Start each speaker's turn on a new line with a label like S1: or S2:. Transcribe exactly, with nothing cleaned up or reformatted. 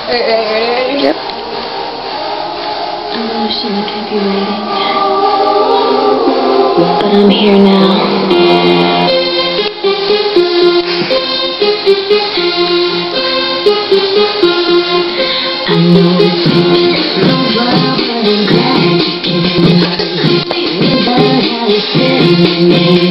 S1: Yep.
S2: I know I shouldn't have kept you waiting, but I'm here now. I know it's taking some while, but I'm glad you came. But how it's sitting in me.